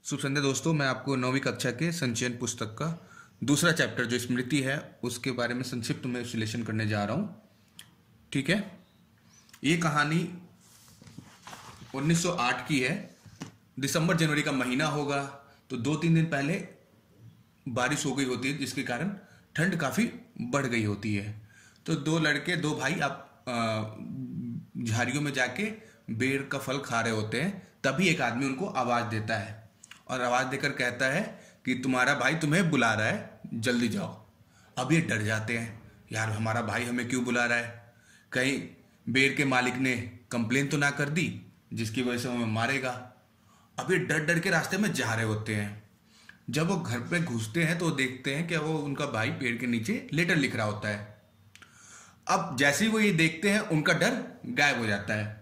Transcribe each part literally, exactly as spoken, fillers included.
शुभ संध्या दोस्तों, मैं आपको नौवीं कक्षा के संचयन पुस्तक का दूसरा चैप्टर जो स्मृति है उसके बारे में संक्षिप्त में विश्लेषण करने जा रहा हूँ। ठीक है, ये कहानी उन्नीस सौ आठ की है। दिसंबर जनवरी का महीना होगा, तो दो तीन दिन पहले बारिश हो गई होती है जिसके कारण ठंड काफ़ी बढ़ गई होती है। तो दो लड़के दो भाई आप झाड़ियों में जाके बेर का फल खा रहे होते हैं। तभी एक आदमी उनको आवाज़ देता है और आवाज़ देकर कहता है कि तुम्हारा भाई तुम्हें बुला रहा है, जल्दी जाओ। अब ये डर जाते हैं, यार हमारा भाई हमें क्यों बुला रहा है, कहीं बेर के मालिक ने कंप्लेन तो ना कर दी जिसकी वजह से वो हमें मारेगा। अब ये डर डर के रास्ते में जा रहे होते हैं। जब वो घर पे घुसते हैं तो देखते हैं कि वो उनका भाई पेड़ के नीचे लेटर लिख रहा होता है। अब जैसे ही वो ये देखते हैं उनका डर गायब हो जाता है।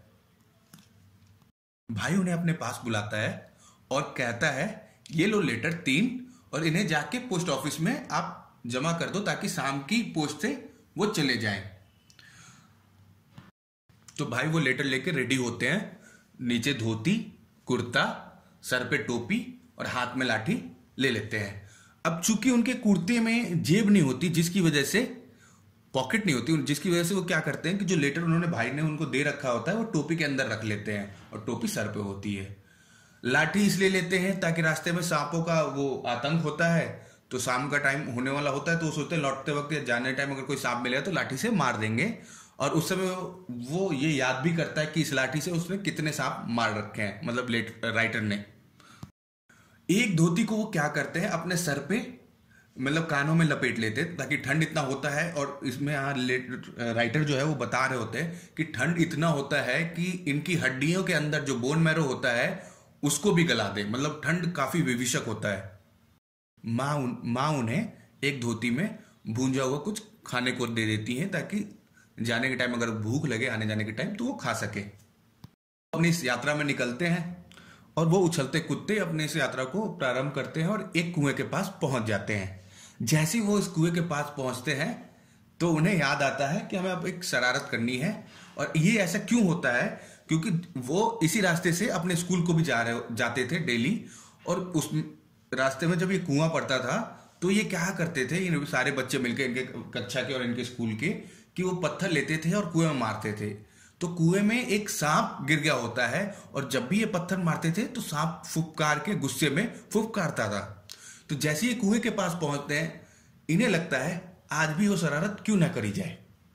भाई उन्हें अपने पास बुलाता है और कहता है ये लो लेटर तीन, और इन्हें जाके पोस्ट ऑफिस में आप जमा कर दो ताकि शाम की पोस्ट से वो चले जाएं। तो भाई वो लेटर लेके रेडी होते हैं, नीचे धोती कुर्ता, सर पे टोपी और हाथ में लाठी ले लेते हैं। अब चूंकि उनके कुर्ते में जेब नहीं होती, जिसकी वजह से पॉकेट नहीं होती, जिसकी वजह से वो क्या करते हैं कि जो लेटर उन्होंने भाई ने उनको दे रखा होता है वो टोपी के अंदर रख लेते हैं और टोपी सर पे होती है। लाठी इसलिए लेते हैं ताकि रास्ते में सांपों का वो आतंक होता है, तो शाम का टाइम होने वाला होता है तो वो सोचते हैं लौटते वक्त या जाने टाइम अगर कोई सांप मिलेगा तो लाठी से मार देंगे। और उस समय वो ये याद भी करता है कि इस लाठी से उसने कितने सांप मार रखे हैं, मतलब लेट राइटर ने। एक धोती को वो क्या करते हैं अपने सर पे मतलब कानों में लपेट लेते ताकि ठंड इतना होता है। और इसमें यहाँ राइटर जो है वो बता रहे होते हैं कि ठंड इतना होता है कि इनकी हड्डियों के अंदर जो बोन मैरो होता है उसको भी गला दे, मतलब ठंड काफी विभीषक होता है। माँ उन, माँ उन्हें एक धोती में भूंजा हुआ कुछ खाने को दे देती हैं ताकि जाने के टाइम अगर भूख लगे आने जाने के टाइम तो वो खा सके। अपनी इस यात्रा में निकलते हैं और वो उछलते कूदते अपने इस यात्रा को प्रारंभ करते हैं और एक कुएं के पास पहुंच जाते हैं। जैसे ही वो इस कुएं के पास पहुंचते हैं तो उन्हें याद आता है कि हमें अब एक शरारत करनी है। और ये ऐसा क्यों होता है, क्योंकि वो इसी रास्ते से अपने स्कूल को भी जा रहे जाते थे डेली, और उस रास्ते में जब ये कुआं पड़ता था तो ये क्या करते थे इन सारे बच्चे मिलकर, इनके कक्षा के और इनके स्कूल के, कि वो पत्थर लेते थे और कुएं में मारते थे। तो कुएं में एक सांप गिर गया होता है और जब भी ये पत्थर मारते थे तो सांप फुफकार के गुस्से में फुफकारता था। तो जैसे ये कुएं के पास पहुंचते हैं इन्हें लगता है आज भी वो शरारत क्यों ना करी जाए।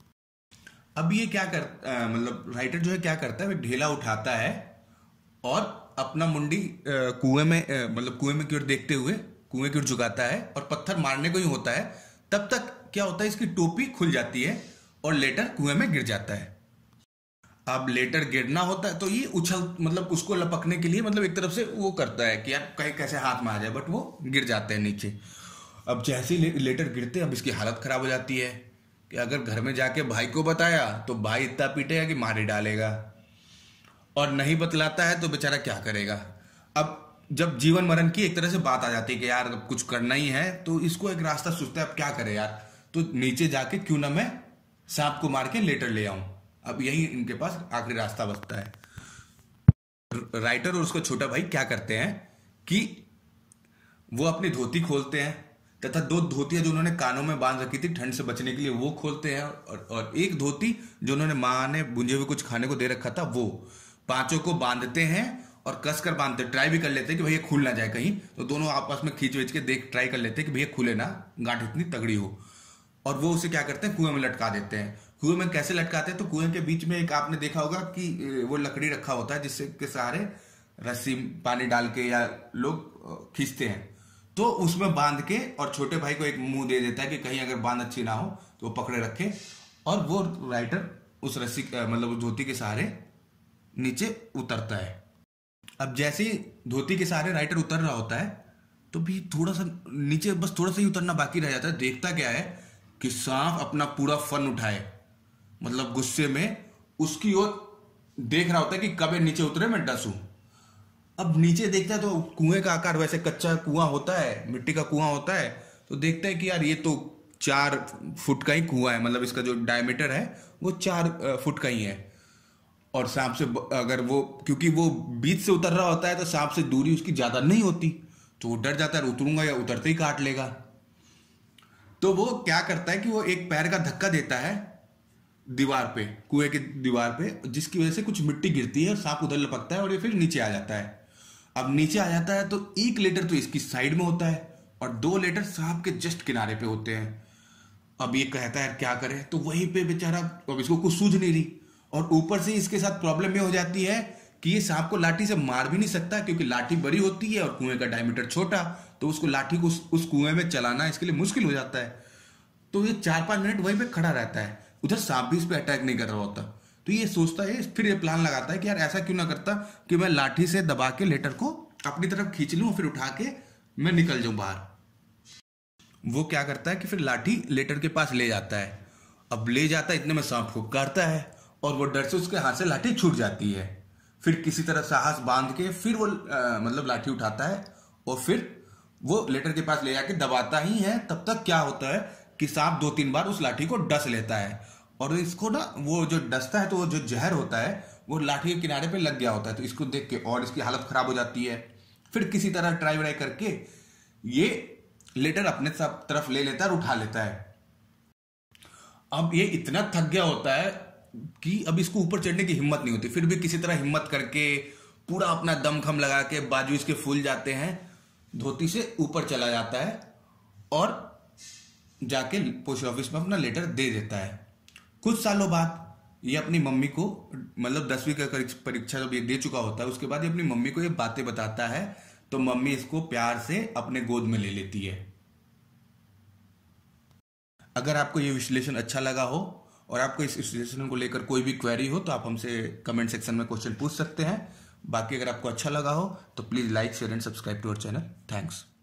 अब ये क्या कर मतलब राइटर जो है क्या करता है, वो ढेला उठाता है और अपना मुंडी कुएं में मतलब कुएं में की ओर देखते हुए कुएं की ओर झुकाता है और पत्थर मारने को ही होता है। तब तक क्या होता है, इसकी टोपी खुल जाती है और लेटर कुएं में गिर जाता है। अब लेटर गिरना होता है तो ये उछल मतलब उसको लपकने के लिए मतलब एक तरफ से वो करता है कि यार कहीं कैसे हाथ में आ जाए, बट वो गिर जाते हैं नीचे। अब जैसे ही लेटर गिरते अब इसकी हालत खराब हो जाती है कि अगर घर में जाके भाई को बताया तो भाई इतना पीटेगा कि मार ही डालेगा, और नहीं बतलाता है तो बेचारा क्या करेगा। अब जब जीवन मरण की एक तरह से बात आ जाती है कि यार अब कुछ करना ही है, तो इसको एक रास्ता सोचता है अब क्या करे यार, तो नीचे जाके क्यों ना मैं सांप को मार के लेटर ले आऊं। अब यही इनके पास आखिरी रास्ता बचता है। राइटर और उसका छोटा भाई क्या करते हैं कि वो अपनी धोती खोलते हैं तथा दो धोतियां जो उन्होंने कानों में बांध रखी थी ठंड से बचने के लिए वो खोलते हैं, और, और एक धोती जो उन्होंने माँ ने भुंजे हुए कुछ खाने को दे रखा था वो पांचों को बांधते हैं और कसकर बांधते, ट्राई भी कर लेते हैं कि भैया खुल ना जाए कहीं, तो दोनों आपस में खींच वेच के देख ट्राई कर लेते हैं कि भैया खुले ना, गांठ इतनी तगड़ी हो। और वो उसे क्या करते हैं कुएं में लटका देते हैं। कुएं में कैसे लटकाते हैं, तो कुएं के बीच में एक आपने देखा होगा कि वो लकड़ी रखा होता है जिससे के सहारे रस्सी पानी डाल के या लोग खींचते हैं, तो उसमें बांध के और छोटे भाई को एक मुंह दे देता है कि कहीं अगर बांध अच्छी ना हो तो वो पकड़े रखे, और वो राइटर उस रस्सी मतलब धोती के सहारे नीचे उतरता है। अब जैसे ही धोती के सहारे राइटर उतर रहा होता है तो भी थोड़ा सा नीचे बस थोड़ा सा ही उतरना बाकी रह जाता है। देखता क्या है कि सांप अपना पूरा फन उठाए, मतलब गुस्से में उसकी ओर देख रहा होता है कि कब नीचे उतरे मैं डसूं। अब नीचे देखता है तो कुएं का आकार वैसे कच्चा कुआं होता है, मिट्टी का कुआं होता है, तो देखता है कि यार ये तो चार फुट का ही कुआं है, मतलब इसका जो डायमीटर है वो चार फुट का ही है। और सांप से ब- अगर वो, क्योंकि वो बीच से उतर रहा होता है तो सांप से दूरी उसकी ज्यादा नहीं होती, तो वो डर जाता है, उतरूंगा या उतरते ही काट लेगा। तो वो क्या करता है कि वो एक पैर का धक्का देता है दीवार पे, कुएं की दीवार पे, जिसकी वजह से कुछ मिट्टी गिरती है, सांप उधर लपकता है और ये फिर नीचे आ जाता है। अब नीचे आ जाता है तो एक लेटर तो इसकी साइड में होता है और दो लेटर सांप के जस्ट किनारे पे होते हैं। अब ये कहता है क्या करे, तो वहीं पे बेचारा, अब इसको कुछ सूझ नहीं रही, और ऊपर से इसके साथ प्रॉब्लम ये हो जाती है कि ये सांप को लाठी से मार भी नहीं सकता, क्योंकि लाठी बड़ी होती है और कुएं का डायमीटर छोटा, तो उसको लाठी को उस, उस कुएं में चलाना इसके लिए मुश्किल हो जाता है। तो ये चार पांच मिनट वहीं पे खड़ा रहता है, उधर सांप भी इस पे अटैक नहीं कर रहा होता। तो ये सोचता है, फिर ये प्लान लगाता है कि यार ऐसा क्यों ना करता कि मैं लाठी से दबा के लेटर को अपनी तरफ खींच लूं, फिर उठा के मैं निकल जाऊं बाहर। वो क्या करता है कि फिर लाठी लेटर के पास ले जाता है। अब ले जाता है, इतने में सांप को काटता है और वो डर से उसके हाथ से लाठी छूट जाती है। फिर किसी तरह साहस बांध के फिर वो आ, मतलब लाठी उठाता है और फिर वो लेटर के पास ले जाके दबाता ही है। तब तक क्या होता है कि सांप दो तीन बार उस लाठी को डस लेता है, और इसको ना वो जो डसता है तो वो जो जहर होता है वो लाठी के किनारे पे लग गया होता है, तो इसको देख के और इसकी हालत खराब हो जाती है। फिर किसी तरह ट्राई व्राई करके ये लेटर अपने सब तरफ ले लेता है और उठा लेता है। अब ये इतना थक गया होता है कि अब इसको ऊपर चढ़ने की हिम्मत नहीं होती, फिर भी किसी तरह हिम्मत करके पूरा अपना दमखम लगा के बाजू इसके फूल जाते हैं, धोती से ऊपर चला जाता है और जाके पोस्ट ऑफिस में अपना लेटर दे देता है। कुछ सालों बाद ये अपनी मम्मी को, मतलब दसवीं का परीक्षा जब ये दे चुका होता है, उसके बाद ये अपनी मम्मी को ये बातें बताता है, तो मम्मी इसको प्यार से अपने गोद में ले लेती है। अगर आपको ये विश्लेषण अच्छा लगा हो और आपको इस विश्लेषण को लेकर कोई भी क्वेरी हो तो आप हमसे कमेंट सेक्शन में क्वेश्चन पूछ सकते हैं। बाकी अगर आपको अच्छा लगा हो तो please like share and subscribe to our channel. Thanks.